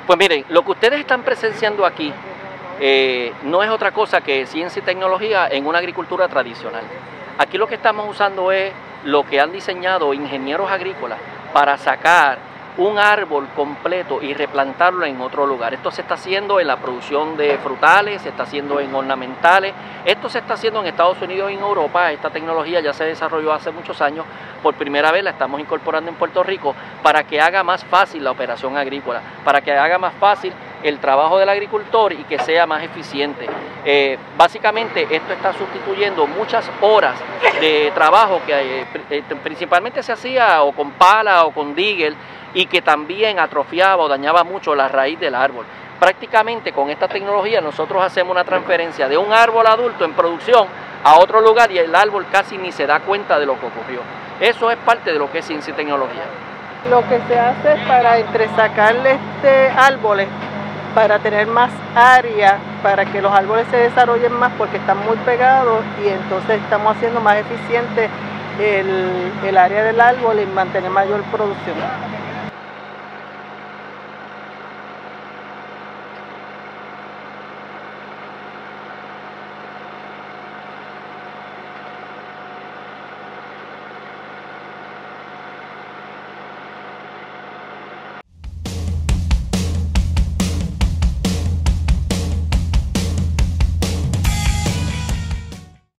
Pues miren, lo que ustedes están presenciando aquí no es otra cosa que ciencia y tecnología en una agricultura tradicional. Aquí lo que estamos usando es lo que han diseñado ingenieros agrícolas para sacar un árbol completo y replantarlo en otro lugar. Esto se está haciendo en la producción de frutales, se está haciendo en ornamentales, esto se está haciendo en Estados Unidos y en Europa. Esta tecnología ya se desarrolló hace muchos años, por primera vez la estamos incorporando en Puerto Rico para que haga más fácil la operación agrícola, para que haga más fácil el trabajo del agricultor y que sea más eficiente. Básicamente esto está sustituyendo muchas horas de trabajo que principalmente se hacía o con pala o con digger, y que también atrofiaba o dañaba mucho la raíz del árbol. Prácticamente con esta tecnología nosotros hacemos una transferencia de un árbol adulto en producción a otro lugar y el árbol casi ni se da cuenta de lo que ocurrió. Eso es parte de lo que es ciencia y tecnología. Lo que se hace es para entresacarle árboles, para tener más área, para que los árboles se desarrollen más porque están muy pegados y entonces estamos haciendo más eficiente el área del árbol y mantener mayor producción.